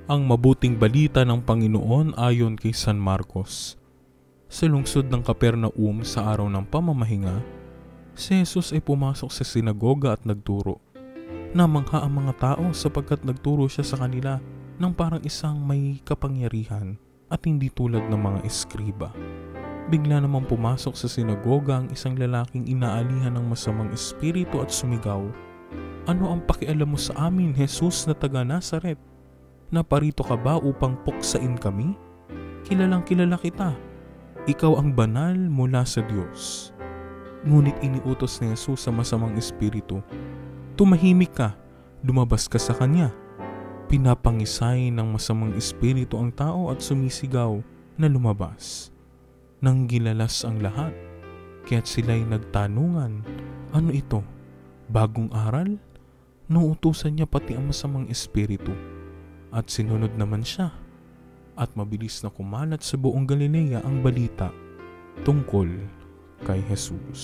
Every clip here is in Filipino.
Ang mabuting balita ng Panginoon ayon kay San Marcos. Sa lungsod ng Capernaum sa araw ng pamamahinga, si Jesus ay pumasok sa sinagoga at nagturo. Namangha ang mga tao sapagkat nagturo siya sa kanila ng parang isang may kapangyarihan at hindi tulad ng mga eskriba. Bigla namang pumasok sa sinagoga ang isang lalaking inaalihan ng masamang espiritu at sumigaw, "Ano ang pakialam mo sa amin, Jesus na taga Nazaret? Naparito ka ba upang puksain kami? Kilalang kilala kita. Ikaw ang banal mula sa Diyos." Ngunit iniutos ni Jesus sa masamang espiritu, "Tumahimik ka, lumabas ka sa kanya." Pinapangisay ng masamang espiritu ang tao at sumisigaw na lumabas. Nang gilalas ang lahat, kaya't sila'y nagtanungan, "Ano ito? Bagong aral?" Nauutusan niya pati ang masamang espiritu. At sinunod naman siya, at mabilis na kumalat sa buong Galilea ang balita tungkol kay Jesus.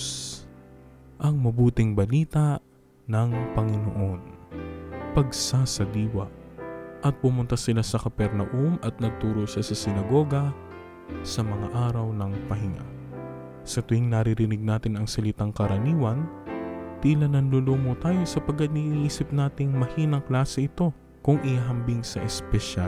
Ang mabuting balita ng Panginoon. Pagsasadiwa. At pumunta sila sa Capernaum at nagturo siya sa sinagoga sa mga araw ng pahinga. Sa tuwing naririnig natin ang salitang karaniwan, tila nanlulumo tayo sapagkat iniisip nating mahinang klase ito kung ihambing sa espesyal.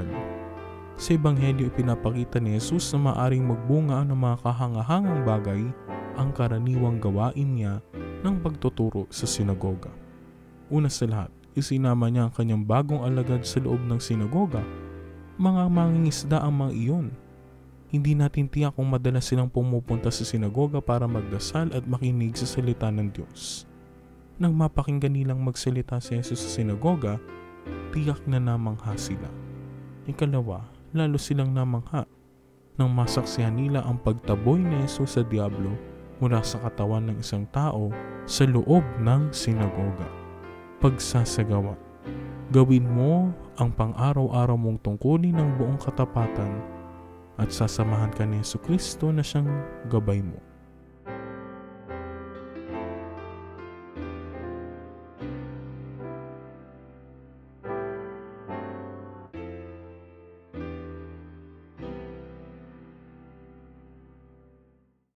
Sa Ebanghelyo ipinapakita ni Jesus na maaring magbunga ng mga kahangahangang bagay ang karaniwang gawain niya ng pagtuturo sa sinagoga. Una sa lahat, isinama niya ang kanyang bagong alagad sa loob ng sinagoga. Mga mangingisda ang mga iyon. Hindi natin tiyak kung madalas silang pumupunta sa sinagoga para magdasal at makinig sa salita ng Diyos. Nang mapakinggan nilang magsalita si Jesus sa sinagoga, tiyak na namangha sila. Ikalawa, lalo silang namangha nang masaksihan nila ang pagtaboy ni Jesus sa diablo mula sa katawan ng isang tao sa loob ng sinagoga. Pagsasagawa. Gawin mo ang pang-araw-araw mong tungkulin ng buong katapatan at sasamahan ka ni Jesucristo na siyang gabay mo.